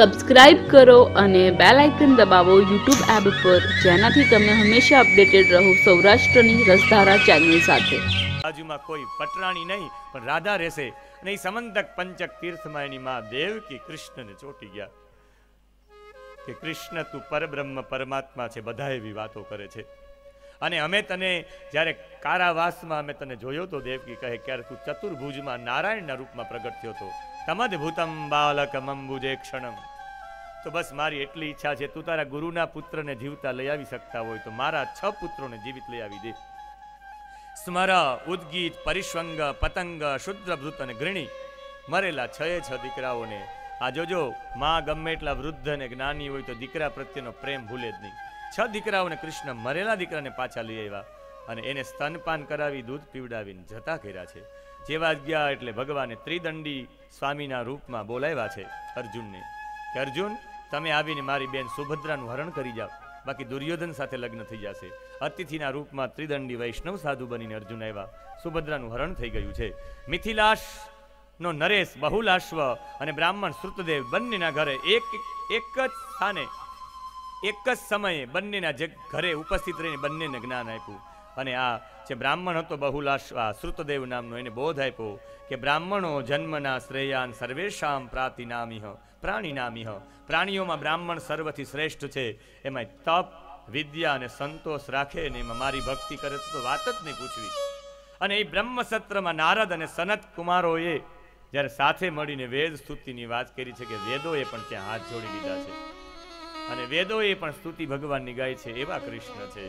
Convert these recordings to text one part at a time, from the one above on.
Subscribe કરો અને bell icon દબાવો યુટ્યુબ એપ પર, જેનાથી તમે હંમેશા અપડેટેડ રહો સૌરાષ્ટ્રની રસધારા ચેનલ સાથે. બાજુમાં કોઈ પટરાણી નહીં પણ રાધા રહેશે અને એ સમંતક પંચક તીર્થમાં એની માં દેવકી કૃષ્ણને ચોંટી ગયા કે કૃષ્ણ તું પરબ્રહ્મ પરમાત્મા છે. બધા એવી વાતો કરે છે અને અમે તને જ્યારે કારાવાસમાં અમે તને જોયો તો દેવકી કહે ક્યારે તું ચતુર્ભુજમાં નારાયણના રૂપમાં પ્રગટ થયો હતો. તમદ ભૂતમ બાલકમ અંબુજે ક્ષણમ. તો બસ મારી એટલી ઈચ્છા છે, તું તારા ગુરુના પુત્રને જીવતા લઈ આવી શકતા હોય તો મારા 6 પુત્રોને જીવિત લઈ આવી દે. સ્મર, ઉદ્ગીત, પરિશ્વંગ, પતંગ, શુદ્રભૃત અને ઘૃણી મરેલા 6 દીકરાઓને આ જોજો. માં ગમે એટલા વૃદ્ધ અને જ્ઞાની હોય તો દીકરા પ્રત્યેનો પ્રેમ ભૂલે જ નહીં. 6 દીકરાઓને કૃષ્ણ મરેલા દીકરાને પાછા લઈ આવ્યા અને એને સ્તનપાન કરાવી દૂધ પીવડાવીને જતા કર્યા છે. જેવા ગયા એટલે ભગવાને ત્રિદંડી સ્વામીના રૂપમાં બોલાવ્યા છે અર્જુનને કે અર્જુન તમે આવીને મારી બેન સુભદ્રાનું હરણ કરી જાઓ, બાકી દુર્યોધન સાથે લગ્ન થઈ જશે. અતિથિના રૂપમાં ત્રિદંડી વૈષ્ણવ સાધુ બનીને અર્જુન આવ્યા. સુભદ્રાનું હરણ થઈ ગયું છે. મિથિલાશ નો નરેશ, બહુલાશ્વ અને બ્રાહ્મણ શ્રુતદેવ બંનેના ઘરે એક જ સ્થાને એક જ સમયે બંનેના ઘરે ઉપસ્થિત રહીને બંનેને જ્ઞાન આપ્યું. અને આ જે બ્રાહ્મણ હતો બહુલાશ્વ, શ્રુતદેવ નામનો, એને બોધ આપ્યો કે બ્રાહ્મણો જન્મના શ્રેયાન સર્વેશામ પ્રાતિનામિહ પ્રાણીનામિહ. પ્રાણીઓમાં બ્રાહ્મણ સર્વથી શ્રેષ્ઠ છે. એમાં તપ, વિદ્યા અને સંતોષ રાખે ને એમાં મારી ભક્તિ કરે તો વાત જ નહીં પૂછવી. અને એ બ્રહ્મસત્રમાં નારદ અને સનત કુમારોએ જ્યારે સાથે મળીને વેદ સ્તુતિની વાત કરી છે કે વેદોએ પણ ત્યાં હાથ જોડી લીધા છે અને વેદોએ પણ સ્તુતિ ભગવાનની ગાય છે. એવા કૃષ્ણ છે.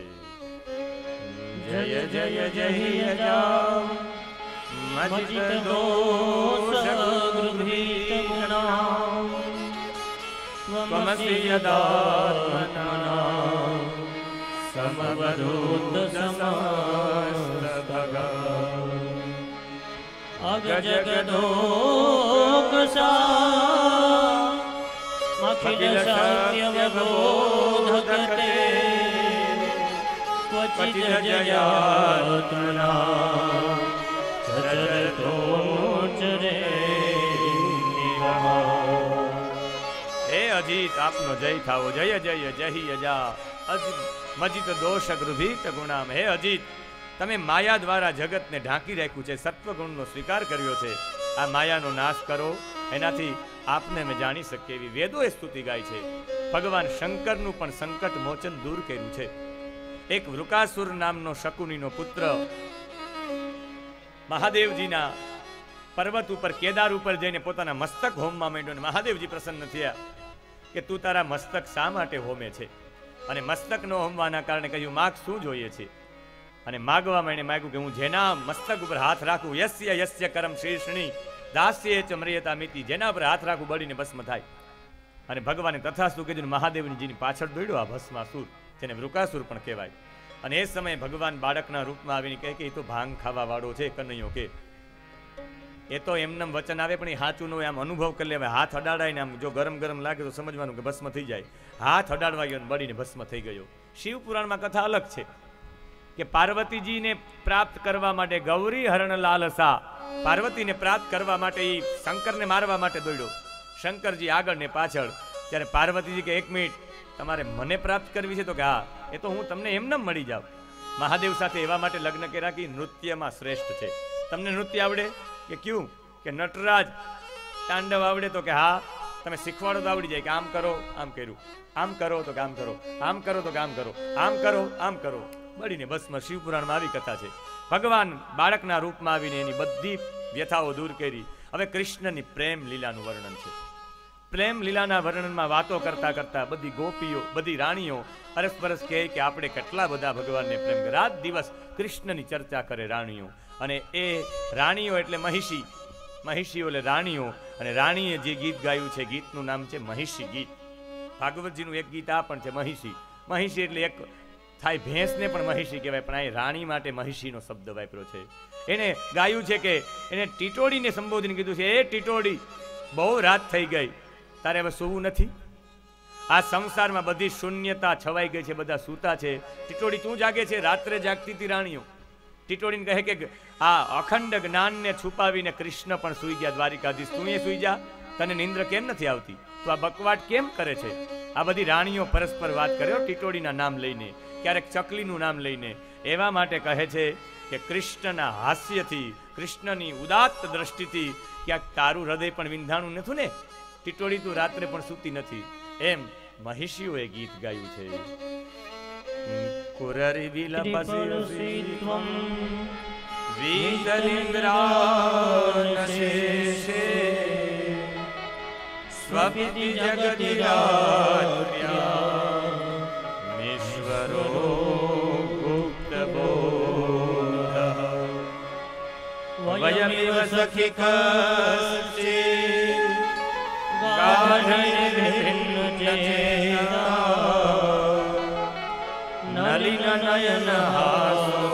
જય જય જય જય મજિત દોષ ગૃભીત ગુણાં ત્વમસી યદાત્મના સમવદૂત સમસ્ત ભગા અગ જગદોકસા અખિલ સત્ય વબોધકતે ક્વચિત જયાત્મના ચરતોચરે નિગમા. હે અજીત, આપનો જય થાવો. જય જય જય યજા મજિત દોષ ગૃભીત ગુણામ. હે અજીત, તમે માયા દ્વારા જગતને ઢાંકી રાખ્યું છે, સત્વગુણનો સ્વીકાર કર્યો છે. આ માયાનો નાશ કરો, એનાથી આપને અમે જાણી શકીએ એવી વેદોએ સ્તુતિ ગાય છે. ભગવાન શંકરનું પણ સંકટ મોચન દૂર કર્યું છે. એક વૃકાસુર નામનો શકુનીનો પુત્ર મહાદેવજીના પર્વત ઉપર કેદાર ઉપર જઈને પોતાના મસ્તક હોમવા માંડ્યો. અને મહાદેવજી પ્રસન્ન થયા કે તું તારા મસ્તક શા માટે હોમે છે? અને મસ્તક ન હોમવાના કારણે કહ્યું માગ શું જોઈએ છે? અને માગવામાં એને માગ્યું કે હું જેના મસ્તક ઉપર હાથ રાખું, યસ્ય યસ્ય કરમ શીર્ષણી દાસ્ય ચ મ્રિયતા મિતિ, જેના પર હાથ રાખું બળીને ભસ્મ થાય. અને ભગવાને તથાસ્તુ કીધું. મહાદેવજીની પાછળ દોડ્યો આ ભસ્માસુર, જેને વૃકાસુર પણ કહેવાય. અને એ સમયે ભગવાન બાળકના રૂપમાં આવીને કહે કે એ તો ભાંગ ખાવા વાળો છે કનૈયો, કે એ તો એમનેમ વચન આવે પણ એ સાચું ન હોય. આમ અનુભવ કરી લેવાય. હાથ અડાડાય ને આમ જો ગરમ ગરમ લાગે તો સમજવાનું કે ભસ્મ થઈ જાય. હાથ અડાડવા ગયો બળીને ભસ્મ થઈ ગયો. શિવ પુરાણમાં કથા અલગ છે કે પાર્વતીજીને પ્રાપ્ત કરવા માટે ગૌરી હરણ લાલસા, પાર્વતીને પ્રાપ્ત કરવા માટે એ શંકરને મારવા માટે દોડ્યો. શંકરજી આગળ ને પાછળ. ત્યારે પાર્વતીજી કે 1 મિનિટ, તમારે મને પ્રાપ્ત કરવી છે? તો કે હા, એ તો હું તમને એમને મળી જાઉં. મહાદેવ સાથે એવા માટે લગ્ન કર્યા કે નૃત્યમાં શ્રેષ્ઠ છે. તમને નૃત્ય આવડે કે ક્યું? કે નટરાજ તાંડવ આવડે? તો કે હા. તમે શીખવાડો તો આવડી જાય કે આમ કરો, આમ કર્યું, આમ કરો તો કે આમ કરો, આમ કરો તો કે આમ કરો, આમ કરો, આમ કરો, બળીને ભસ્મ. શિવપુરાણમાં આવી કથા છે. ભગવાન બાળકના રૂપમાં આવીને એની બધી વ્યથાઓ દૂર કરી. હવે કૃષ્ણની પ્રેમ લીલાનું વર્ણન છે. પ્રેમ લીલાના વર્ણનમાં વાતો કરતા કરતા બધી ગોપીઓ, બધી રાણીઓ અરસપરસ કહે કે આપણે કેટલા બધા ભગવાનને પ્રેમ કરે. રાત દિવસ કૃષ્ણની ચર્ચા કરે રાણીઓ. અને એ રાણીઓ એટલે મહિષી, મહિષીઓ એટલે રાણીઓ. અને રાણીએ જે ગીત ગાયું છે, ગીતનું નામ છે મહિષી ગીત. ભાગવતજીનું એક ગીત આ પણ છે મહિષી. મહિષી એટલે એક થાય ભેંસને પણ મહિષી કહેવાય, પણ આ રાણી માટે મહિષીનો શબ્દ વાપર્યો છે. એને ગાયું છે કે એને ટીટોડીને સંબોધન કીધું છે, એ ટીટોડી બહુ રાત થઈ ગઈ, તારે હવે સૂવું નથી? આ સંસારમાં બધી શૂન્યતા છવાઈ ગઈ છે, બધા સૂતા છે. ટીટોડી તું જાગે છે? રાત્રે જાગતી હતી રાણીઓ. ટીટોડીને કહે કે આ અખંડ જ્ઞાનને છુપાવીને કૃષ્ણ પણ સૂઈ ગયા દ્વારિકાધીશ, તું એ સૂઈ જા, તને નિંદ્ર કેમ નથી આવતી? તો આ બકવાટ કેમ કરે છે? આ બધી રાણીઓ પરસ્પર વાત કરે ટીટોડીના નામ લઈને, ક્યારેક ચકલીનું નામ લઈને. એવા માટે કહે છે કે કૃષ્ણના હાસ્યથી, કૃષ્ણની ઉદાત્ત દ્રષ્ટિથી ક્યાંક તારું હૃદય પણ વિંધાણું નથી ને? ટીટોડી તું રાત્રે પણ સૂતી નથી. એમ મહિષીઓએ ગીત ગાયું છે. કુરરી વિલપસી ત્વમ વીતલિન્દ્રાનશેષે સ્વપિતિ જગતિ રાત્ર્યા ઈશ્વરો ગુપ્ત બોધઃ વયમિવ સખી કશ્ચિત નલિન નયન હાસો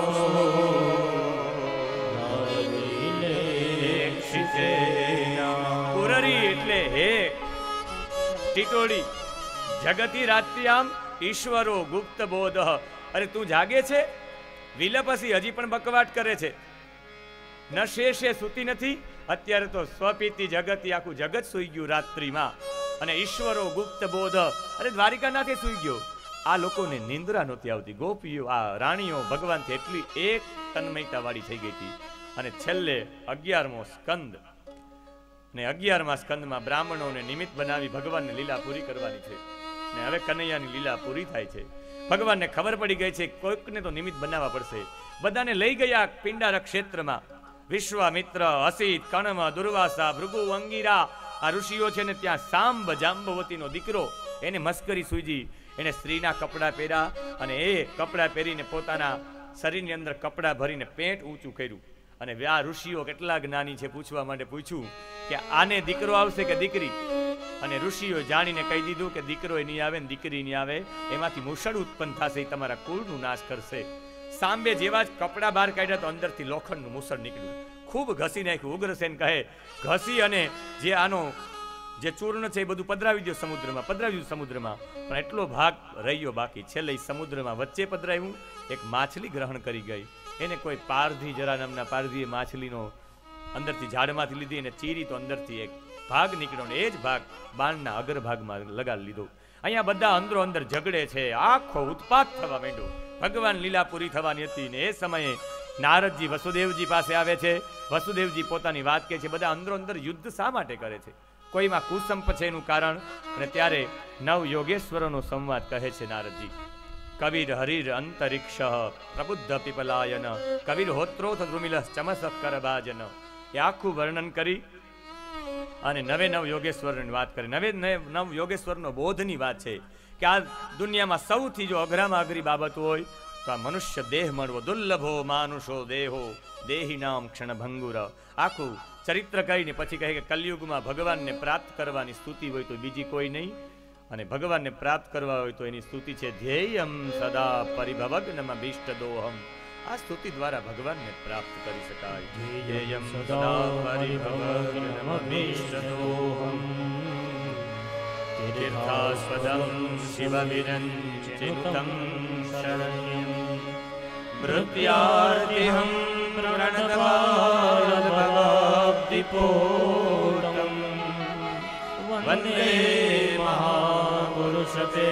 પુરરી એટલે હે ટીટોડી, જગતી રાત્રિયામ ઈશ્વરો ગુપ્ત બોધ. અરે તું જાગે છે? વિલપસી હજી પણ બકવાટ કરે છે. ન શેષે સૂતી નથી. અત્યારે તો સ્વપીતિ જગતી, આખું જગત સૂઈ ગયું રાત્રિમાં. અને ઈશ્વરો ગુપ્ત બોધ, અરે દ્વારિકાનાથે સૂઈ ગયો. આ લોકોને નિંદ્રા નહોતી આવતી. ગોપીઓ, આ રાણીઓ ભગવાનથી એટલી એક તન્મયતા વાળી થઈ ગઈ હતી. અને છેલ્લે 11મો સ્કંદ, ને 11મા સ્કંદમાં બ્રાહ્મણોને નિમિત્ત બનાવી ભગવાનને લીલા પૂરી કરવાની છે. ને હવે કનૈયાની લીલા પૂરી થાય છે. ભગવાનને ખબર પડી ગઈ છે કોઈકને તો નિમિત્ત બનાવવા પડશે. બધાને લઈ ગયા પિંડારક ક્ષેત્રમાં. વિશ્વામિત્ર, અસિત, કણમ, દુર્વાસા, ભૃગુ, અંગીરા, આ ઋષિઓ છે ને ત્યાં સાંબ જાંબવતીનો દીકરો, એને મસ્કરી સૂજી. એને સ્ત્રીના કપડાં પહેર્યા અને એ કપડાં પહેરીને પોતાના શરીરની અંદર કપડાં ભરીને પેટ ઊંચું કર્યું. અને આ ઋષિઓ કેટલા જ્ઞાની છે પૂછવા માટે પૂછ્યું કે આને દીકરો આવશે કે દીકરી? અને ઋષિઓ જાણીને કહી દીધું કે દીકરો નહીં આવે ને દીકરી નહીં આવે, એમાંથી મુસળ ઉત્પન્ન થશે, એ તમારા કુળનું નાશ કરશે. સાંબે જેવા જ કપડા બહાર કાઢ્યા તો અંદરથી લોખંડનું મુસળ નીકળ્યું. ખૂબ ઘસી નાખ્યું. ઉગ્રસેન કહે ઘસી અને જે આનો જે ચૂર્ણ છે એ બધું પધરાવી દો સમુદ્રમાં, પધરાવ્યું સમુદ્રમાં, પણ એટલો ભાગ રહ્યો બાકી. છેલ્લે સમુદ્રમાં વચ્ચે પધરાવ્યું. એક માછલી ગ્રહણ કરી ગઈ. એને કોઈ પારધી જરા નામના પારધીએ માછલીનો અંદરથી ઝાડમાંથી લીધી અને ચીરી તો અંદરથી એક ભાગ નીકળ્યો ને એ જ ભાગ બાણના અગ્રભાગમાં લગાડી લીધો. અહીંયા બધા અંદરો અંદર ઝઘડે છે. આખો ઉત્પાત થવા માંડ્યો. ભગવાન લીલા પૂરી થવાની હતી ને એ સમયે નારદજી વસુદેવજી પાસે આવે છે. વસુદેવજી પોતાની વાત કહે છે. બધા અંદરો અંદર યુદ્ધ શા માટે કરે છે? કોઈમાં કુસંપ છે એનું કારણ. અને ત્યારે નવ યોગેશ્વરોનો સંવાદ કહે છે નારદજી. કવિર હરિર અંતરિક્ષ પ્રબુદ્ધ પીપલાયન કવિર હોત્રોથ દ્રુમિલ ચમસ કરબાજન. એ આખું વર્ણન કરી અને નવે નવ યોગેશ્વરની વાત કરી. નવે નવ યોગેશ્વરનો બોધની વાત છે કે આ દુનિયામાં સૌથી જો અઘરામાં અઘરી બાબત હોય તો આ મનુષ્ય દેહ મળવો. દુર્લભો માનુષો દેહો દેહી નામ ક્ષણ ભંગુર. આખું ચરિત્ર કહીને પછી કહે કે કલયુગમાં ભગવાનને પ્રાપ્ત કરવાની સ્તુતિ હોય તો બીજી કોઈ નહીં, અને ભગવાનને પ્રાપ્ત કરવા હોય તો એની સ્તુતિ છે ધ્યેયમ સદા પરિભવગ્નમ અભીષ્ટદોહમ. આ સ્તુતિ દ્વારા ભગવાનને પ્રાપ્ત કરી શકાય. ધ્યેયમ સદા પરિભવગ્નમ અભીષ્ટદોહમ તીર્થાસ્પદમ શિવવિરંચિતમ શરણ્યમ મૃત્યાર્તિહમ પ્रणतवाद्भवाब्धिपूर्णं वन्दे महापुरुषते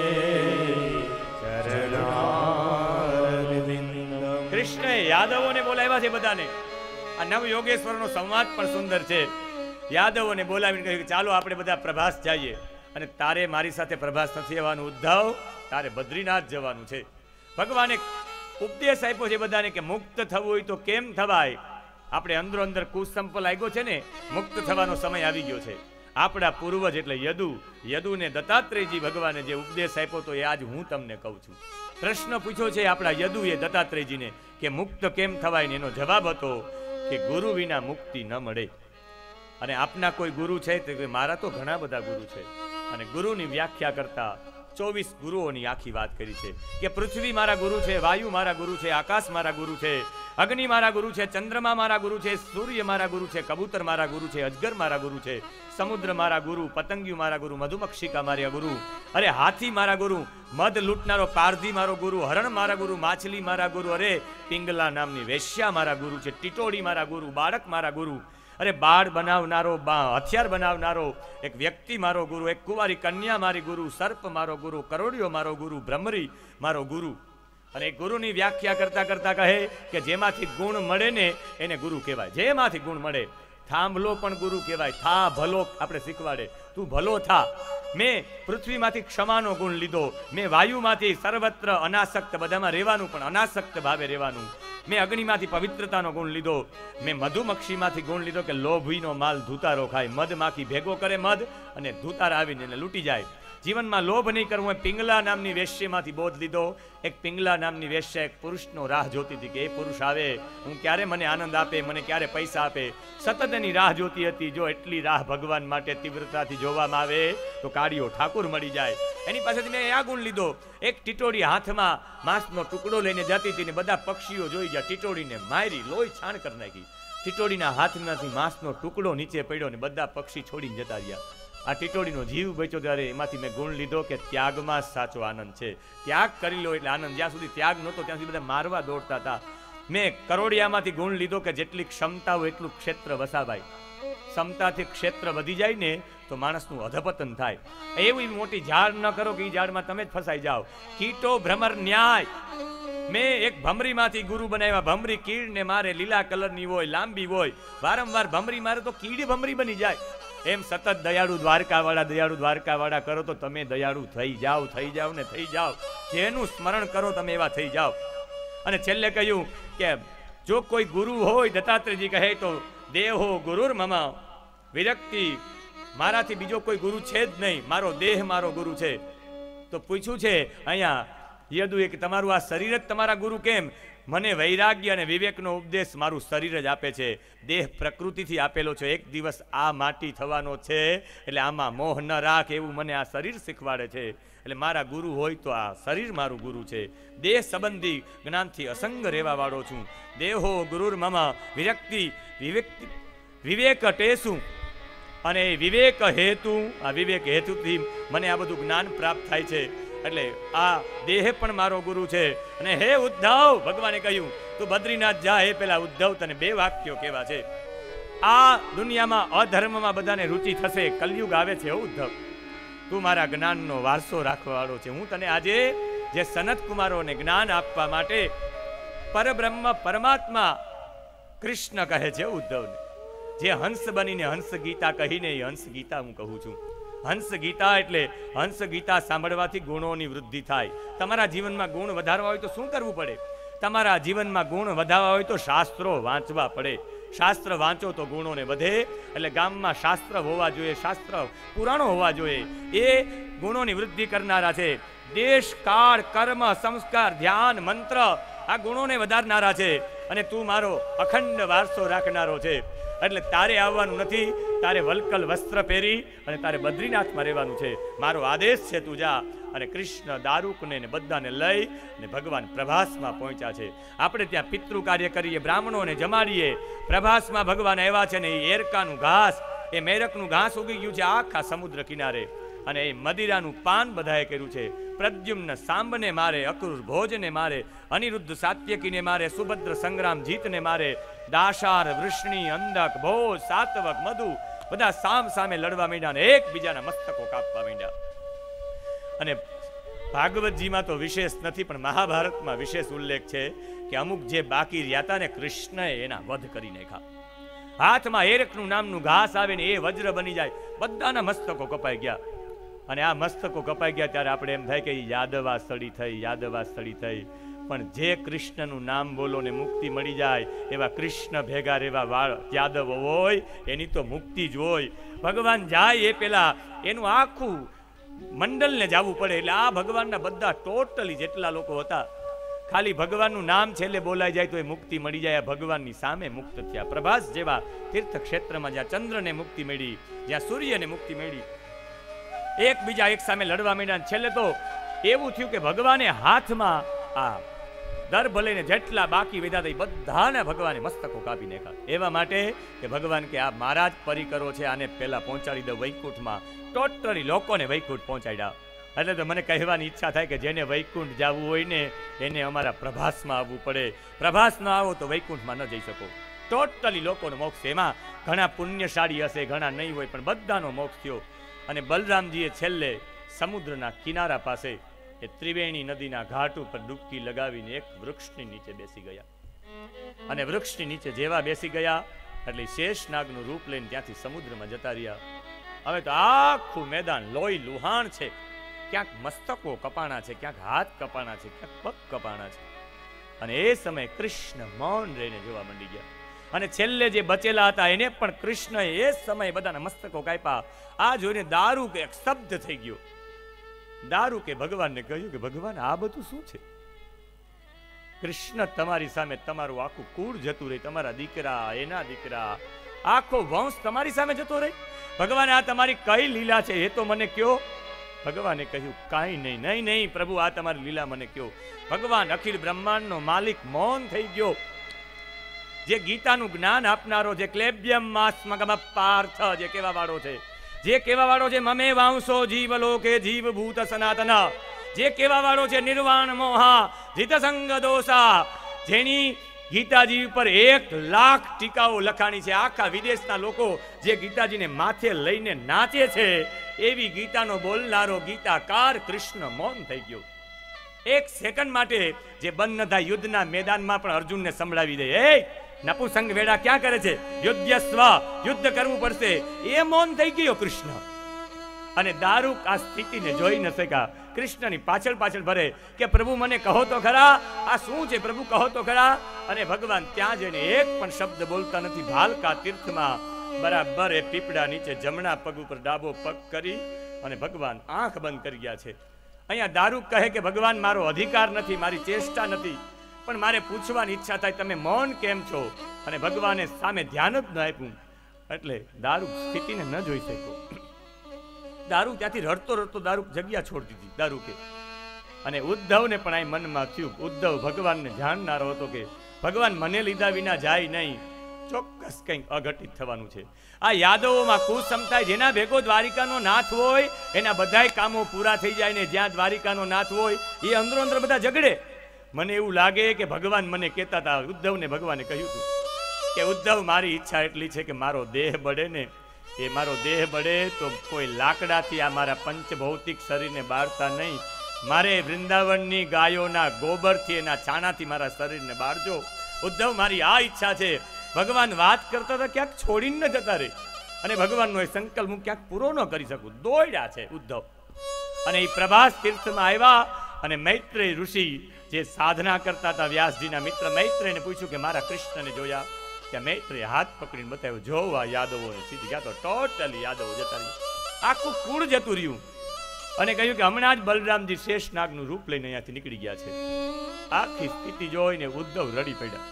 चरणारविन्दम्. કૃષ્ણએ યાદવોને બોલાવ્યા છે બધાને. આ નવ યોગેશ્વરનો સંવાદ પણ સુંદર છે. યાદવોને બોલાવીને કહ્યું કે ચાલો આપણે બધા પ્રભાસ જઈએ. અને તારે મારી સાથે પ્રભાસ નથી આવવાનું ઉદ્ધવ, તારે બદ્રીનાથ જવાનું છે. ભગવાને ઉપદેશ આપ્યો છે બધાને કે મુક્ત થવું હોય તો કેમ થવાય. આપણે અંદરો અંદર કુસંપ લાગ્યો છે ને, મુક્ત થવાનો સમય આવી ગયો છે. આપણા પૂર્વજ એટલે યદુને દત્તાત્રેયજી ભગવાને જે ઉપદેશ આપ્યો તો એ આજ હું તમને કહું છું. પ્રશ્ન પૂછ્યો છે આપણા યદુએ દત્તાત્રેયજીને કે મુક્ત કેમ થવાય, ને એનો જવાબ હતો કે ગુરુ વિના મુક્તિ ન મળે. અને આપના કોઈ ગુરુ છે? તો મારા તો ઘણા બધા ગુરુ છે. અને ગુરુની વ્યાખ્યા કરતા 24 ગુરુઓની આખી વાત કરી છે કે પૃથ્વી મારા ગુરુ છે, વાયુ મારા ગુરુ છે, આકાશ મારા ગુરુ છે, અગ્નિ મારા ગુરુ છે, ચંદ્રમા મારા ગુરુ છે, સૂર્ય મારા ગુરુ છે, કબૂતર મારા ગુરુ છે, અજગર મારા ગુરુ છે, સમુદ્ર મારા ગુરુ, પતંગિયું મારા ગુરુ, મધુમક્ષિકા મારા ગુરુ, અરે હાથી મારા ગુરુ, મધ લૂંટનારો પારધી મારો ગુરુ, હરણ મારા ગુરુ, માછલી મારા ગુરુ, અરે પિંગલા નામની વેશ્યા મારા ગુરુ છે, ટીટોડી મારા ગુરુ, બાળક મારા ગુરુ. અરે બાળ બનાવનારો, હથિયાર બનાવનારો એક વ્યક્તિ મારો ગુરુ, એક કુંવારી કન્યા મારી ગુરુ, સર્પ મારો ગુરુ, કરોડિયો મારો ગુરુ, ભ્રમરી મારો ગુરુ. અને ગુરુની વ્યાખ્યા કરતા કરતા કહે કે જેમાંથી ગુણ મળે ને એને ગુરુ કહેવાય. જેમાંથી ગુણ મળે. થાંભલો પણ ગુરુ કહેવાય. થા ભલો આપણે શીખવાડે, તું ભલો થા. મેં પૃથ્વીમાંથી ક્ષમાનો ગુણ લીધો, મેં વાયુમાંથી સર્વત્ર અનાસક્ત, બધામાં રહેવાનું પણ અનાસક્ત ભાવે રહેવાનું. મેં અગ્નિમાંથી પવિત્રતાનો ગુણ લીધો, મેં મધુમક્ષીમાંથી ગુણ લીધો કે લોભીનો માલ ધૂતારો ખાય. મધમાખી ભેગો કરે મધ અને ધૂતારા આવીને એને લૂંટી જાય. જીવનમાં લોભ નહીં કરવું એ પિંગલા નામની વેશ્યમાંથી બોધ લીધો. એક પિંગલા નામની વેશ્ય એક પુરુષનો રાહ જોતી હતી કે એ પુરુષ આવે, હું ક્યારે મને આનંદ આપે, મને ક્યારે પૈસા આપે. સતત એની રાહ જોતી હતી. જો એટલી રાહ ભગવાન માટે તીવ્રતાથી જોવામાં આવે તો કાળીઓ ઠાકુર મળી જાય. એની પાસેથી મેં આ ગુણ લીધો. એક ટીટોડી હાથમાં માંસનો ટુકડો લઈને જતી હતી ને બધા પક્ષીઓ જોઈ ગયા. ટીટોડીને મારી લોહી છાણ કરી નાખી. ટીટોડીના હાથમાંથી માંસનો ટુકડો નીચે પડ્યો ને બધા પક્ષી છોડીને જતા રહ્યા. આ ટીટોડીનો જીવ બચ્યો ત્યારે એમાંથી મેં ગુણ લીધો કે ત્યાગમાં સાચો આનંદ છે. ત્યાગ કરી લો એટલે આનંદ. જ્યાં સુધી ત્યાગ નહોતો ત્યાં સુધી બધા મારવા દોડતા હતા. મેં કરોડિયામાંથી ગુણ લીધો કે જેટલી ક્ષમતા હોય એટલું ક્ષેત્ર વસાવાય. ક્ષમતાથી ક્ષેત્ર વધી જાય ને તો માણસનું અધપતન થાય. એવી મોટી ઝાડ ન કરો કે એ ઝાડમાં તમે જ ફસાઈ જાઓ. કીટો ભ્રમર ન્યાય. મેં એક ભમરીમાંથી ગુરુ બનાવ્યા. ભમરી કીડને મારે, લીલા કલરની હોય, લાંબી હોય. વારંવાર ભમરી મારે તો કીડી ભમરી બની જાય. એમ સતત દયાળુ દ્વારકાવાળા કરો તો તમે દયાળુ થઈ જાઓ ને થઈ જાઓ. જેનું સ્મરણ કરો તમે એવા થઈ જાઓ. અને છેલ્લે કહ્યું કે જો કોઈ ગુરુ હોય, દત્તાત્રેયજી કહે તો દેહો ગુરુર મમ વિરક્તિ, મારાથી બીજો કોઈ ગુરુ છે જ નહીં, મારો દેહ મારો ગુરુ છે. તો પૂછ્યું છે અહીંયા યદુએ કે તમારું આ શરીર જ તમારા ગુરુ કેમ? મને વૈરાગ્ય અને વિવેકનો ઉપદેશ મારું શરીર જ આપે છે. દેહ પ્રકૃતિથી આપેલો છે. એક દિવસ આ માટી થવાનો છે એટલે આમાં મોહ ન રાખ એવું મને આ શરીર શીખવાડે છે. એટલે મારા ગુરુ હોય તો આ શરીર મારું ગુરુ છે. દેહ સંબંધી જ્ઞાનથી અસંગ રહેવા વાળો છું. દેહો ગુરુર મમ વિરક્તિ વિવેક ટેસું. અને વિવેક હેતુ, આ વિવેક હેતુથી મને આ બધું જ્ઞાન પ્રાપ્ત થાય છે. એટલે આ દેહ પણ મારો ગુરુ છે. અને હે ઉદ્ધવ, ભગવાને કહ્યું તું બદ્રીનાથ જા. હે પેલા ઉદ્ધવ, તને બે વાક્યો કેવા છે. આ દુનિયામાં અધર્મમાં બધાને રુચિ થશે. કલયુગ આવે છે. ઉદ્ધવ, તું મારા જ્ઞાનનો વારસો રાખવાવાળો છે. હું તને આજે જે સનત કુમારોને જ્ઞાન આપવા માટે પરબ્રહ્મ પરમાત્મા કૃષ્ણ કહે છે ઉદ્ધવને, જે હંસ બનીને હંસ ગીતા કહીને એ હંસ ગીતા હું કહું છું. હંસ ગીતા એટલે હંસ ગીતા સાંભળવાથી ગુણોની વૃદ્ધિ થાય. તમારા જીવનમાં ગુણ વધારવા હોય તો શું કરવું પડે? તમારા જીવનમાં ગુણ વધારવા હોય તો શાસ્ત્રો વાંચવા પડે. શાસ્ત્ર વાંચો તો ગુણોને વધે. એટલે ગામમાં શાસ્ત્ર હોવા જોઈએ, શાસ્ત્ર પુરાણો હોવા જોઈએ. એ ગુણોની વૃદ્ધિ કરનારા છે. દેશ, કાળ, કર્મ, સંસ્કાર, ધ્યાન, મંત્ર આ ગુણોને વધારનારા છે. અને તું મારો અખંડ વારસો રાખનારો છે. એટલે તારે આવવાનું નથી. તારે વલકલ વસ્ત્ર પહેરી અને તારે બદ્રીનાથમાં રહેવાનું છે. મારો આદેશ છે, તું જા. અને કૃષ્ણ દારૂકને બધાને લઈ અને ભગવાન પ્રભાસમાં પહોંચ્યા છે. આપણે ત્યાં પિતૃ કાર્ય કરીએ, બ્રાહ્મણોને જમાડીએ. પ્રભાસમાં ભગવાન આવ્યા છે ને એ એરકાનું ઘાસ, એ મેરકનું ઘાસ ઉગી ગયું છે આખા સમુદ્ર કિનારે. અને એ મદિરાનું પાન બધાએ કર્યું છે. પ્રદ્યુમ્ન સાંબને મારે, અક્રૂર ભોજને મારે, અનિરુદ્ધ સાત્યકીને મારે, સુભદ્ર સંગ્રામ જીતને મારે, દાશાર, વૃષ્ણિ, અંધક, ભોજ, સાતવક, મધુ બધા સામ સામે લડવા માંડ્યા અને એકબીજાના મસ્તકો કાપવા માંડ્યા. અને ભાગવતજીમાં તો વિશેષ નથી, પણ મહાભારતમાં વિશેષ ઉલ્લેખ છે કે અમુક જે બાકી રહ્યા હતા ને કૃષ્ણએ એના વધ કરી નાખ્યા. હાથમાં એરકનું નામનું ઘાસ આવે ને એ વજ્ર બની જાય. બધાના મસ્તકો કપાઈ ગયા. અને આ મસ્તકો કપાઈ ગયા ત્યારે આપણે એમ થાય કે યાદવા સ્થળી થઈ. પણ જે કૃષ્ણનું નામ બોલો ને મુક્તિ મળી જાય એવા કૃષ્ણ ભેગા રેવા યાદવ હોય એની તો મુક્તિ જ હોય. ભગવાન જાય એ પેલા એનું આખું મંડળને જવું પડે. એટલે આ ભગવાનના બધા ટોટલી જેટલા લોકો હતા, ખાલી ભગવાનનું નામ છેલ્લે બોલાઈ જાય તો એ મુક્તિ મળી જાય. આ ભગવાનની સામે મુક્ત થયા. પ્રભાસ જેવા તીર્થ ક્ષેત્રમાં જ્યાં ચંદ્રને મુક્તિ મળી, જ્યાં સૂર્યને મુક્તિ મળી, એકબીજા એક સામે લડવા માંડ્યા. છેલ્લે તો એવું થયું કે ભગવાને હાથમાં આ દર્ભ લઈને જેટલા બાકી વેદા હતા બધાને ભગવાને મસ્તકો કાપી નાખ્યા. એવા માટે કે ભગવાન કે આ મારા જ પરિકરો છે, આને પહેલા પહોંચાડી દો વૈકુંઠમાં. ટોટલી લોકોને વૈકુંઠ પહોંચાડ્યા. એટલે તો મને કહેવાની ઈચ્છા થાય કે જેને વૈકુંઠ જવું હોય ને એને અમારા પ્રભાસમાં આવવું પડે. પ્રભાસ ન આવો તો વૈકુંઠમાં ન જઈ શકો. ટોટલી લોકોનો મોક્ષ. એમાં ઘણા પુણ્યશાળી હશે, ઘણા નહીં હોય, પણ બધાનો મોક્ષ થયો. અને બલરામજીએ છેલ્લે સમુદ્રના કિનારા પાસે એ ત્રિવેણી નદીના ઘાટ ઉપર ડૂબકી લગાવીને એક વૃક્ષની નીચે બેસી ગયા. અને વૃક્ષની નીચે જેવા બેસી ગયા એટલે શેષનાગનું રૂપ લઈને ત્યાંથી સમુદ્રમાં જતા રહ્યા. હવે તો આખું મેદાન લોહી લુહાણ છે. ક્યાંક મસ્તકો કપાણા છે, ક્યાંક હાથ કપાણા છે, ક્યાંક પગ કપાણા છે. અને એ સમયે કૃષ્ણ મૌન રહીને જોવા માંડી ગયા. અને છેલ્લે જે બચેલા હતા એને પણ કૃષ્ણએ એ સમયે બધાના મસ્તકો કાપ્યા. આ જોઈને દારૂક એક સ્તબ્ધ થઈ ગયો. દારૂકે ભગવાનને કહ્યું કે ભગવાન આ બધું શું છે? કૃષ્ણ તમારી સામે તમારું આખું કુળ જતું રહે, તમારા દીકરા, એના દીકરા, આખો વંશ તમારી સામે જતો રહે. ભગવાન આ તમારી કઈ લીલા છે એ તો મને કયો. ભગવાને કહ્યું કાંઈ નહીં. નહીં નહીં પ્રભુ, આ તમારી લીલા મને કયો. ભગવાન અખિલ બ્રહ્માંડનો માલિક મૌન થઈ ગયો. જે ગીતાનું જ્ઞાન આપનારો, જે ક્લેબ્યમ માસ્મગમ પાર્થ જે કહેવા વાળો છે, જે કહેવા વાળો છે મમે વાંસો જીવલોકે જીવભૂત સનાતન, જે કહેવા વાળો છે નિર્વાણ મોહા જીત સંગ દોષા, જેની ગીતાજી ઉપર 1,00,000 ટીકાઓ લખાણી છે. આખા વિદેશના લોકો જે ગીતાજીને માથે લઈને નાચે છે, એવી ગીતાનો બોલનારો ગીતાકાર કૃષ્ણ મૌન થઈ ગયો. એક સેકન્ડ માટે જે બંધ ન થાય યુદ્ધના મેદાનમાં પણ અર્જુનને સંભળાવી દે, એ નપુસંગ વેડા ક્યાં કરે છે, યુદ્ધસ્વ, યુદ્ધ કરવું પડશે, એ મૌન થઈ ગયો કૃષ્ણ. અને દારૂક આ સ્થિતિને જોઈ ન શક્યા. કૃષ્ણની પાછળ પાછળ ભરે કે પ્રભુ મને કહો તો ખરા, આ શું છે પ્રભુ, કહો તો ખરા. અને ભગવાન ત્યાં જઈને એક પણ શબ્દ બોલતા નથી. ભાલકા તીર્થમાં બરાબર એ પીપળા નીચે જમણા પગ ઉપર ડાબો પગ કરી અને ભગવાન આંખ બંધ કરી ગયા છે. અહીંયા દારૂક કહે કે ભગવાન મારો અધિકાર નથી, મારી ચેષ્ટા નથી, પણ મારે પૂછવાની ઈચ્છા થાય તમે મૌન કેમ છો? અને ભગવાને સામે ધ્યાન જ ન આપ્યું એટલે દારૂક સ્થિતિને ન જોઈ શક્યો. દારૂક ત્યાંથી રડતો રડતો દારૂક જગ્યા છોડી દીધી દારૂકે. અને ઉદ્ધવને પણ આ મનમાં થયું, ઉદ્ધવ ભગવાનને જાણનારો હતો કે ભગવાન મને લીધા વિના જાય નહીં, ચોક્કસ કંઈક અઘટિત થવાનું છે. આ યાદવોમાં કુસમતા, જેના ભેગો દ્વારિકાનો નાથ હોય એના બધાય કામો પૂરા થઈ જાય ને જ્યાં દ્વારિકાનો નાથ હોય એ અંદરો અંદર બધા ઝઘડે. મને એવું લાગે કે ભગવાન મને કહેતા હતા, ઉદ્ધવને ભગવાને કહ્યું હતું કે ઉદ્ધવ મારી ઈચ્છા એટલી છે કે મારો દેહ બળે ને, એ મારો દેહ બળે તો કોઈ લાકડાથી આ મારા પંચભૌતિક શરીરને બાળતા નહીં, મારે વૃંદાવનની ગાયોના ગોબરથી, એના છાણાથી મારા શરીરને બાળજો. ઉદ્ધવ મારી આ ઈચ્છા છે. ભગવાન વાત કરતા હતા ક્યાંક છોડીને ન જતા રહે, અને ભગવાનનો એ સંકલ્પ હું ક્યાંક પૂરો ન કરી શકું. દોડ્યા છે ઉદ્ધવ. અને એ પ્રભાસ તીર્થમાં આવ્યા અને મૈત્રેય ઋષિ જે સાધના કરતા હતા, વ્યાસજીના મિત્ર મૈત્રેયને પૂછ્યું કે મારા કૃષ્ણને જોયા? ત્યાં મૈત્રેય હાથ પકડીને બતાવ્યું, જોવા યાદવોને સીધી ગયા તો ટોટલી યાદવો જતા રહ્યું, આખું કુળ જતું રહ્યું. અને કહ્યું કે હમણાં જ બલરામજી શેષનાગનું રૂપ લઈને અહીંયાથી નીકળી ગયા છે. આખી સ્થિતિ જોઈને ઉદ્ધવ રડી પડ્યા.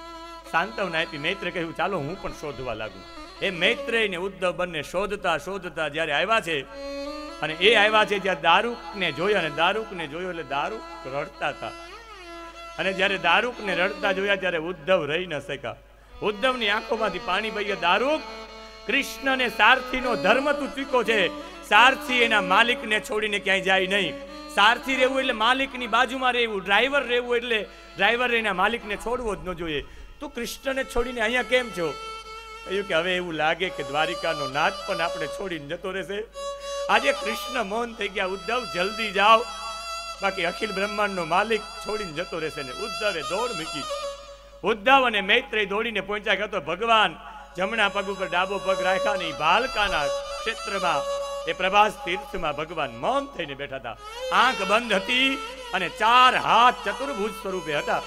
સાંત્વના આપી મૈત્રેય કહ્યું ચાલો હું પણ શોધવા લાગુ. એ મૈત્રેય ને ઉદ્ધવ બંને શોધતા શોધતા જ્યારે આવ્યા છે, અને એ આવ્યા છે જ્યાં દારૂકને જોયા, અને દારૂકને જોયો એટલે દારૂક રડતા હતા. અને જ્યારે દારૂકને રડતા જોયા ત્યારે ઉદ્ધવ રહી ન શક્યા. ઉદ્ધવની આંખોમાંથી પાણી વહી ગયા. દારૂક, કૃષ્ણને સારથીનો ધર્મ તું ચૂક્યો છે. સારથી એના માલિકને છોડીને ક્યાંય જાય નહીં. સારથી રહેવું એટલે માલિકની બાજુમાં રહેવું, ડ્રાઈવર રહેવું એટલે ડ્રાઈવર એના માલિકને છોડવો જ ન જોઈએ. તું કૃષ્ણને છોડીને અહીંયા કેમ છો? કહ્યું કે હવે એવું લાગે કે દ્વારિકાનો નાથ પણ આપણે છોડીને જતો રહેશે. આજે કૃષ્ણ મૌન થઈ ગયા. ઉદ્ધવ જલ્દી જાઓ, બાકી અખિલ બ્રહ્માંડનો માલિક છોડીને જતો રહેશે. ને ઉદ્ધવે દોડ મૂકી. ઉદ્ધવ અને મૈત્રેય દોડીને પહોંચ્યા ગયા તો ભગવાન જમણા પગ ઉપર ડાબો પગ રાખ્યા ને ભાલકાના ક્ષેત્રમાં એ પ્રભાસ તીર્થમાં ભગવાન મૌન થઈને બેઠા હતા. આંખ બંધ હતી અને 4 હાથ ચતુર્ભુજ સ્વરૂપે હતા.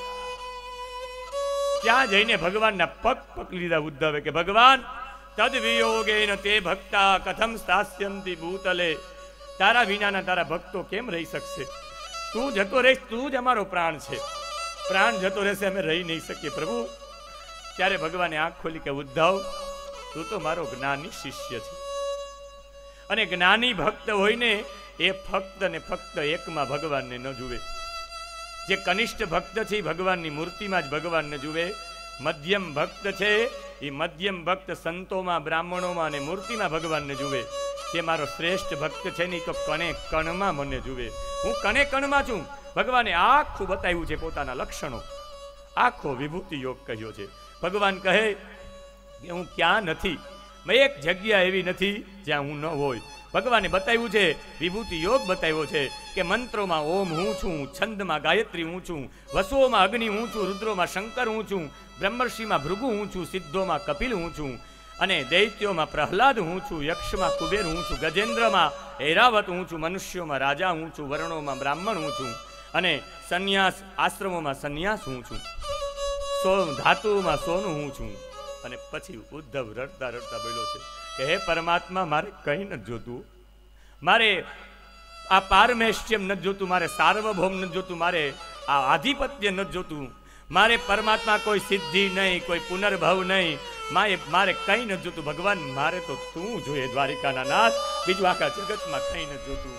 ત્યાં જઈને ભગવાનના પગ પકડી લીધા ઉદ્ધવે કે ભગવાન તદ વિયોગેન તે ભક્તા કથમ સ્થાસ્યંતિ ભૂતલે. તારા વિનાના તારા ભક્તો કેમ રહી શકશે? તું જતો રહીશ, તું જ અમારો પ્રાણ છે. પ્રાણ જતો રહેશે અમે રહી નહીં શકીએ પ્રભુ. ત્યારે ભગવાને આંખ ખોલી કે ઉદ્ધવ તું તો મારો જ્ઞાની શિષ્ય છે, અને જ્ઞાની ભક્ત હોય ને એ ફક્ત ને ફક્ત એકમાં ભગવાનને ન જુએ. જે કનિષ્ઠ ભક્ત છે એ ભગવાનની મૂર્તિમાં જ ભગવાનને જુએ. મધ્યમ ભક્ત છે એ મધ્યમ ભક્ત સંતોમાં, બ્રાહ્મણોમાં અને મૂર્તિમાં ભગવાનને જુએ. જે મારો શ્રેષ્ઠ ભક્ત છે ને એ તો કણે કણમાં મને જુએ. હું કણે કણમાં છું. ભગવાને આખું બતાવ્યું છે પોતાના લક્ષણો. આખો વિભૂતિ યોગ કહ્યો છે. ભગવાન કહે કે હું ક્યાં નથી, એક જગ્યા એવી નથી જ્યાં હું ન હોય. ભગવાને બતાવ્યું છે, વિભૂતિ યોગ બતાવ્યો છે કે મંત્રોમાં ઓમ હું છું, છંદમાં ગાયત્રી હું છું, વસુઓમાં અગ્નિ હું છું, રુદ્રોમાં શંકર હું છું, બ્રહ્મર્ષિમાં ભૃગુ હું છું, સિદ્ધોમાં કપિલ હું છું, અને દૈત્યોમાં પ્રહલાદ હું છું, યક્ષમાં કુબેર હું છું, ગજેન્દ્રમાં ઐરાવત હું છું, મનુષ્યોમાં રાજા હું છું, વર્ણોમાં બ્રાહ્મણ હું છું, અને સંન્યાસ આશ્રમોમાં સંન્યાસ હું છું, ધાતુઓમાં સોનું હું છું. અને પછી ઉદ્ધવ રડતા રડતા બોલ્યો છે કે હે પરમાત્મા, મારે કંઈ નથી જોતું, મારે આ પારમેશ્યમ નથી જોતું, મારે સાર્વભૌમ નથી જોતું, મારે આ આધિપત્ય નથી જોતું, મારે પરમાત્મા કોઈ સિદ્ધિ નહીં, કોઈ પુનર્ભવ નહીં, મારે કંઈ નથી જોતું. ભગવાન, મારે તો તું જોઈએ દ્વારિકાના નાથ, બીજું આખા જગતમાં કંઈ નથી જોતું.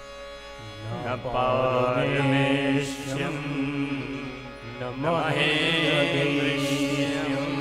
પારમેશ્યમ નમઃ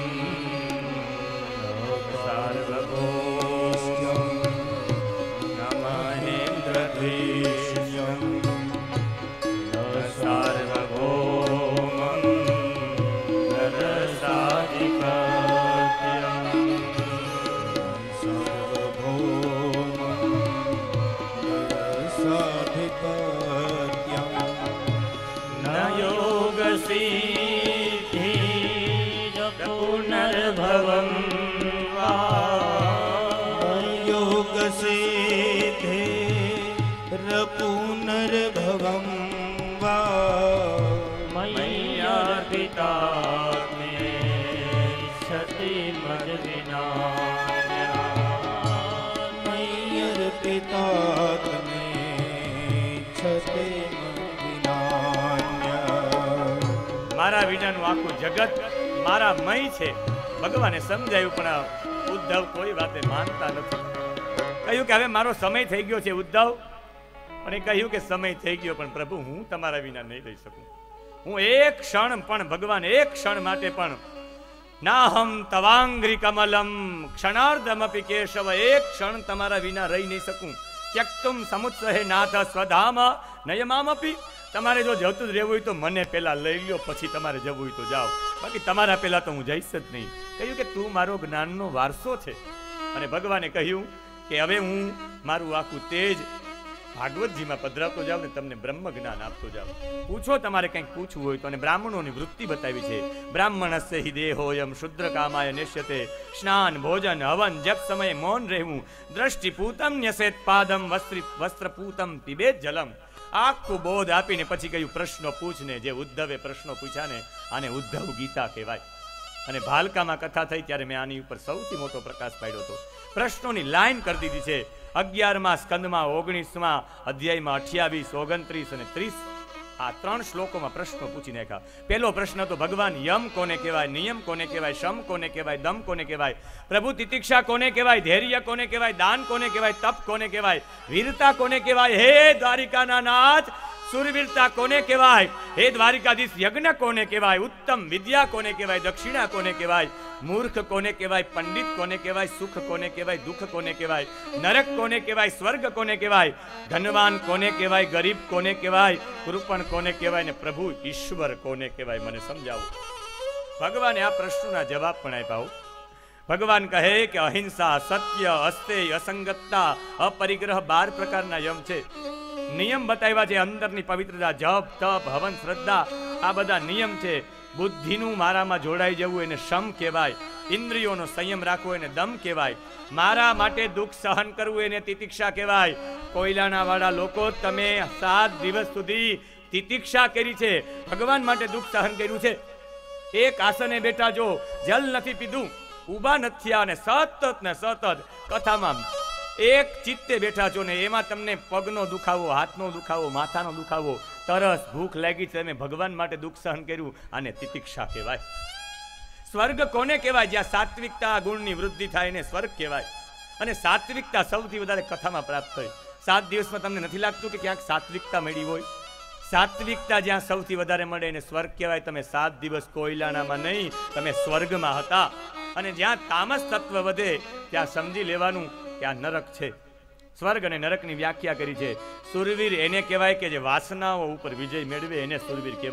મારા વિનાનું આખું જગત મારા મય છે. ભગવાને સમજાયું, પણ ઉદ્ધવ કોઈ વાતે માનતા નથી. કહ્યું કે હવે મારો સમય થઈ ગયો છે ઉદ્ધવ. અને કહ્યું કે સમય થઈ ગયો, પણ પ્રભુ હું તમારા વિના નહીં રહી શકું. હું એક ક્ષણ પણ, ભગવાન, એક ક્ષણ માટે પણ, નાહમ તવાંગ્રી કમલમ ક્ષણાર્ધમપી કેશવ, એક ક્ષણ તમારા વિના રહી નહીં શકું. ત્યક્તુમ સમુત્સહે નાથ સ્વધામ નયમામપી. તમારે જો જતું જ રહેવું હોય તો મને પેલા લઈ લ્યો, પછી તમારે જવું હોય તો જાઓ, બાકી તમારા પેલા તો હું જઈશ જ નહીં. કહ્યું કે તું મારો જ્ઞાનનો વારસો છે. અને ભગવાને કહ્યું કે હવે હું મારું આખું તેજ ભાગવતજીમાં પધરાવતો જાઉં ને તમને બ્રહ્મ જ્ઞાન આપતો જાઉં. પૂછો, તમારે કંઈક પૂછવું હોય તો. અને બ્રાહ્મણોની વૃત્તિ બતાવી છે. બ્રાહ્મણસ્ય હિ દેહોયમ શુદ્ર કામાય નેશ્યતે, સ્નાન ભોજન હવન જપ સમયે મૌન રહેવું, દ્રષ્ટિપૂતમ ન્યસેત પાદમ વસ્ત્રપૂતમ પીબેત જલમ. આખું બોધ આપીને પછી કહ્યું પ્રશ્નો પૂછને. જે ઉદ્ધવે પ્રશ્નો પૂછ્યા ને, આને ઉદ્ધવ ગીતા કહેવાય. અને ભાલકામાં કથા થઈ ત્યારે મેં આની ઉપર સૌથી મોટો પ્રકાશ પાડ્યો હતો. પ્રશ્નોની લાઈન કરી દીધી છે. 11મા સ્કંદમાં 19મા અધ્યાયમાં 28, 29 અને 30 આ 3 શ્લોકોમાં પ્રશ્નો પૂછી નાખ્યા. પહેલો પ્રશ્ન તો ભગવાન યમ કોને કહેવાય, નિયમ કોને કહેવાય, શમ કોને કહેવાય, દમ કોને કહેવાય, પ્રભુ તિતિક્ષા કોને કહેવાય, ધૈર્ય કોને કહેવાય, દાન કોને કહેવાય, તપ કોને કહેવાય, વીરતા કોને કહેવાય, હે દ્વારિકાના નાથ સુરવીરતા કોને કહેવાય, હે દ્વારિકાધીશ યજ્ઞ કોને કહેવાય, ઉત્તમ વિદ્યા કોને કહેવાય, દક્ષિણા કોને કહેવાય, મૂર્ખ કોને કહેવાય, પંડિત કોને કહેવાય, સુખ કોને કહેવાય, દુઃખ કોને કહેવાય, નરક કોને કહેવાય, સ્વર્ગ કોને કહેવાય, ધનવાન કોને કહેવાય, ગરીબ કોને કહેવાય, કૃપણ કોને કહેવાય, ને પ્રભુ ઈશ્વર કોને કહેવાય, મને સમજાવો. ભગવાને આ પ્રશ્નોના જવાબ પણ આપ્યા. ભગવાન કહે કે અહિંસા, સત્ય, અસ્તેય, અસંગતતા, અપરિગ્રહ 12 પ્રકારના યમ છે. નિયમ બતાવ્યા છે. અંદરની પવિત્રતા, જપ તપ હવન શ્રદ્ધા, આ બધા નિયમ છે. બુદ્ધિનું મારામાં જોડાઈ જવું એને શમ કહેવાય. ઇન્દ્રિયોનો સંયમ રાખવો એને દમ કહેવાય. મારા માટે દુઃખ સહન કરવું એને તિતિક્ષા કહેવાય. કોયલાના વાળા લોકો, તમે 7 દિવસ સુધી તિતિક્ષા કરી છે, ભગવાન માટે દુઃખ સહન કર્યું છે. એક આસને બેઠા જો, જલ નથી પીધું, ઊભા નથી થયા, અને સતત ને સતત કથામાં એક ચિત્તે બેઠા છો ને, એમાં તમને પગનો દુખાવો, હાથનો દુખાવો, માથાનો દુખાવો, તરસ ભૂખ લાગી છે, તમે ભગવાન માટે દુઃખ સહન કર્યું, આને તિતિક્ષા કહેવાય. સ્વર્ગ કોને કહેવાય? જ્યાં સાત્વિકતા ગુણની વૃદ્ધિ થાય એને સ્વર્ગ કહેવાય. અને સાત્વિકતા સૌથી વધારે કથામાં પ્રાપ્ત થઈ. 7 દિવસમાં તમને નથી લાગતું કે ક્યાંક સાત્વિકતા મળી હોય? સાત્વિકતા જ્યાં સૌથી વધારે મળે એને સ્વર્ગ કહેવાય. તમે 7 દિવસ કોયલાનામાં નહીં, તમે સ્વર્ગમાં હતા. અને જ્યાં તામસ તત્વ વધે ત્યાં સમજી લેવાનું કે આ નરક છે. સ્વર્ગ અને નરકની વ્યાખ્યા કરી છે. સુરવીર એને કહેવાય કે જે વાસનાઓ ઉપર વિજય મેળવે, એને સુરવીર કહેવાય.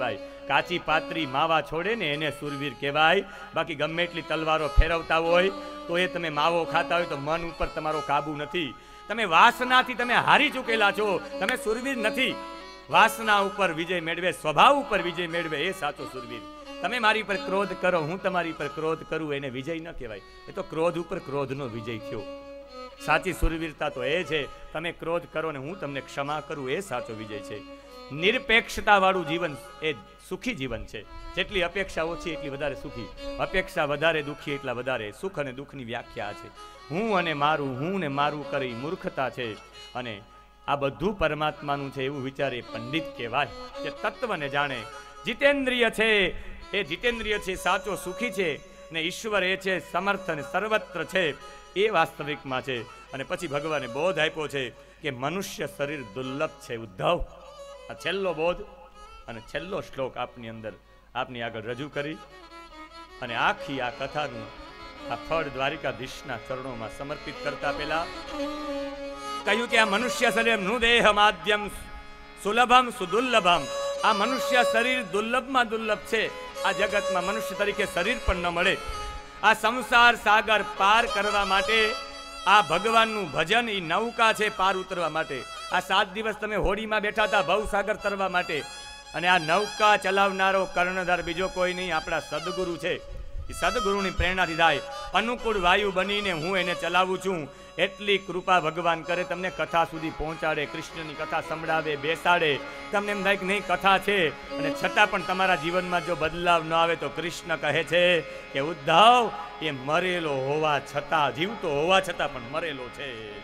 કાચી પાતરી માવા છોડે ને એને સુરવીર કહેવાય. બાકી ગમે એટલી તલવારો ફેરવતા હોય તો એ તમે માવો ખાતા હોય તો મન ઉપર તમારો કાબુ નથી. તમે વાસનાથી તમે હારી ચૂકેલા છો, તમે સુરવીર નથી. વાસના ઉપર વિજય મેળવે, સ્વભાવ ઉપર વિજય મેળવે એ સાચો સુરવીર. તમે મારી પર ક્રોધ કરો, હું તમારી પર ક્રોધ કરું, એને વિજય ન કહેવાય. એ તો ક્રોધ ઉપર ક્રોધનો વિજય થયો. સાચી સુરવીરતા તો એ છે તમે ક્રોધ કરો ને હું તમને ક્ષમા કરું, એ સાચો વિજય છે. નિરપેક્ષતા વાળું જીવન એ સુખી જીવન છે. જેટલી અપેક્ષા ઓછી એટલી વધારે સુખી, અપેક્ષા વધારે દુઃખી એટલા વધારે સુખ. અને દુઃખની વ્યાખ્યા છે હું અને મારું, હું ને મારું કરી મૂર્ખતા છે. અને આ બધું પરમાત્માનું છે એવું વિચારે પંડિત કહેવાય, જે તત્વને જાણે. જીતેન્દ્રિય છે એ જીતેન્દ્રિય છે, સાચો સુખી છે. ને ઈશ્વર એ છે સમર્થ અને સર્વત્ર છે, એ વાસ્તવિકમાં છે. અને પછી ભગવાને બોધ આપ્યો છે કે મનુષ્ય શરીર દુર્લભ છે. ઉદ્ધવ, આ છેલ્લો બોધ અને છેલ્લો શ્લોક આપની અંદર આપની આગળ રજૂ કરી અને આખી આ કથાનું આ ફળ દ્વારિકાધીશના ચરણોમાં સમર્પિત કરતા પહેલા કહ્યું કે આ મનુષ્ય શરીર નું દેહ માધ્યમ સુલભમ સુદુર્લભમ. આ મનુષ્ય શરીર દુર્લભમાં દુર્લભ છે. આ જગતમાં મનુષ્ય તરીકે શરીર પણ ન મળે. આ સંસાર સાગર પાર કરવા માટે આ ભગવાનનું ભજન એ નૌકા છે પાર ઉતરવા માટે. આ 7 દિવસ તમે હોડીમાં બેઠા હતા ભવસાગર તરવા માટે, અને આ નૌકા ચલાવનારો કર્ણધાર બીજો કોઈ નહીં, આપણા સદગુરુ છે. એ સદગુરુની પ્રેરણાથી થાય. અનુકૂળ વાયુ બનીને હું એને ચલાવું છું. એટલી કૃપા ભગવાન કરે, તમને કથા સુધી પહોંચાડે, કૃષ્ણની કથા સંભળાવે, બેસાડે. તમને એમ થાય કે નહીં કથા છે, અને છતાં પણ તમારા જીવનમાં જો બદલાવ ન આવે તો કૃષ્ણ કહે છે કે ઉદ્ધવ એ મરેલો હોવા છતાં, જીવતો હોવા છતાં પણ મરેલો છે.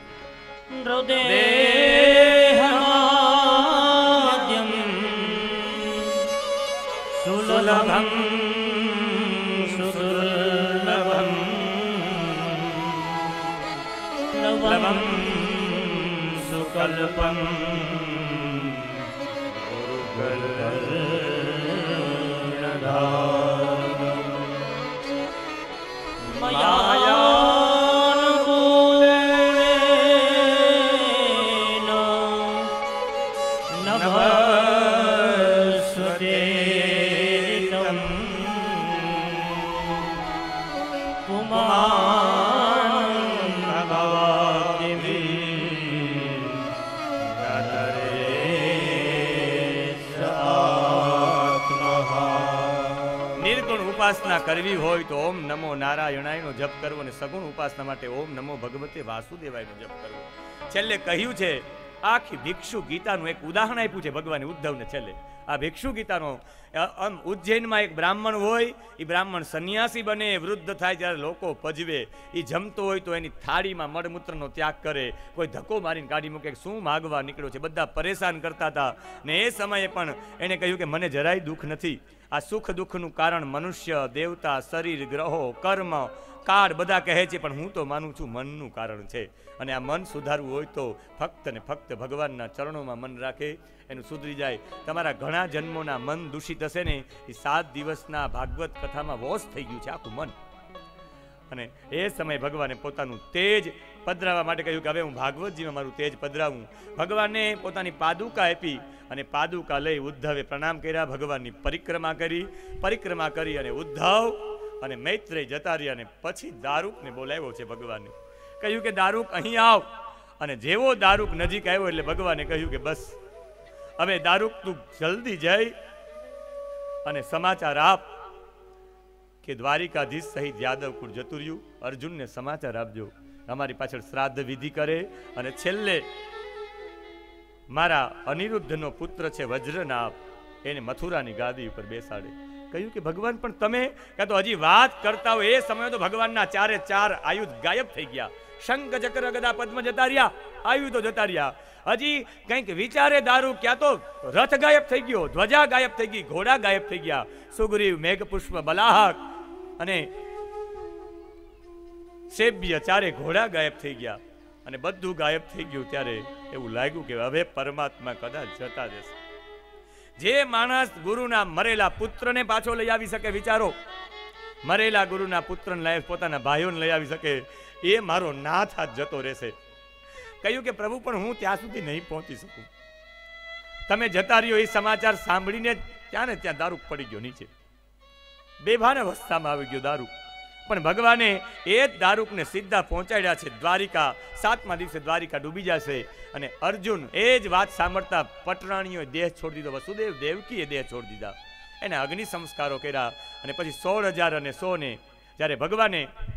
સુલભમ સુદુર્લભમ લવમ સુકલ્પમ ઉપાસના કરવી હોય તો ઓમ નમો નારાયણાયનો જપ કરવો, અને સગુણ ઉપાસના માટે ઓમ નમો ભગવતે વાસુદેવાયનો જપ કરવો. છેલ્લે કહ્યું છે આખી ભિક્ષુ ગીતાનું એક ઉદાહરણ આપ્યું છે ભગવાને ઉદ્ધવને. છેલ્લે આ ભિક્ષુ ગીતાનો ઉજ્જૈનમાં એક બ્રાહ્મણ હોય, એ બ્રાહ્મણ સંન્યાસી બને, વૃદ્ધ થાય ત્યારે લોકો પજવે. એ જમતો હોય તો એની થાળીમાં મળમૂત્રનો ત્યાગ કરે, કોઈ ધક્કો મારીને કાઢી મૂકે, શું માગવા નીકળ્યો છે. બધા પરેશાન કરતા હતા. ને એ સમયે પણ એને કહ્યું કે મને જરાય દુઃખ નથી. આ સુખ દુઃખનું કારણ મનુષ્ય, દેવતા, શરીર, ગ્રહો, કર્મ, કાળ બધા કહે છે, પણ હું તો માનું છું મનનું કારણ છે. અને આ મન સુધારવું હોય તો ફક્ત ને ફક્ત ભગવાનના ચરણોમાં મન રાખે, એનું સુધરી જાય. તમારા ઘણા જન્મોના મન દૂષિત હશે ને, એ 7 દિવસના ભાગવત કથામાં વોશ થઈ ગયું છે આખું મન. અને એ સમયે ભગવાને પોતાનું તેજ પધરાવવા માટે કહ્યું કે હવે હું ભાગવતજીમાં મારું તેજ પધરાવું. ભગવાને પોતાની પાદુકા આપી, અને પાદુકા લઈ ઉદ્ધવે પ્રણામ કર્યા, ભગવાનની પરિક્રમા કરી અને ઉદ્ધવ અને મૈત્રેય જતા રહ્યા. અને પછી દારૂકને બોલાવ્યો છે ભગવાને. કહ્યું કે દારૂક અહીં આવ. અને જેવો દારૂક નજીક આવ્યો એટલે ભગવાને કહ્યું કે બસ હવે દારૂક તું જલ્દી જઈ અને સમાચાર આપ કે દ્વારિકાધીશ સહિત યાદવકુળ જતું રહ્યું. અર્જુનને સમાચાર આપજો, અમારી પાછળ શ્રાદ્ધ વિધિ કરે, અને છેલ્લે મારા અનિરુદ્ધનો પુત્ર છે વજ્રનાભ, એને મથુરાની ગાદી ઉપર બેસાડે. કહ્યું કે ભગવાન પણ તમે કાં તો હજી વાત કરતા હોય એ સમયે તો ભગવાનના 4 આયુધ ગાયબ થઈ ગયા. શંખ ચક્ર ગદા પદ્મ જતા રહ્યા, આયુધો જતા રહ્યા. હજી કંઈક વિચારે દારૂ, ક્યાં તો રથ ગાયબ થઈ ગયો, ધ્વજા ગાયબ થઈ ગઈ, ઘોડા ગાયબ થઈ ગયા, સુગ્રીવ, મેઘપુષ્પ, બલાહક અને સેબ્ય 4 ઘોડા ગાયબ થઈ ગયા. અને બધું ગાયબ થઈ ગયું ત્યારે એવું લાગ્યું કે હવે પરમાત્મા કદાચ જતા જશે. જે માણસ ગુરુના મરેલા પુત્રને પાછો લઈ આવી શકે, વિચારો, મરેલા ગુરુના પુત્રને લઈ, પોતાના ભાઈઓને લઈ આવી શકે, એ મારો નાથ હાથ જતો રહેશે. કહ્યું કે પ્રભુ પણ હું ત્યાં સુધી નહીં પહોંચી શકું. તમે જતા રહ્યો એ સમાચાર સાંભળીને ત્યાં ને ત્યાં દારૂ પડી ગયો નીચે, બેભાન અવસ્થામાં આવી ગયો દારૂ. પણ ભગવાને એ જ દારૂકને સીધા પહોંચાડ્યા છે દ્વારિકા. 7મા દિવસે દ્વારિકા ડૂબી જશે. અને અર્જુન એ જ વાત સાંભળતા પટરાણીઓએ દેહ છોડી દીધો, વસુદેવ દેવકીએ દેહ છોડી દીધા, એને અગ્નિ સંસ્કારો કર્યા. અને પછી 16,000 અને 100 ને જ્યારે ભગવાને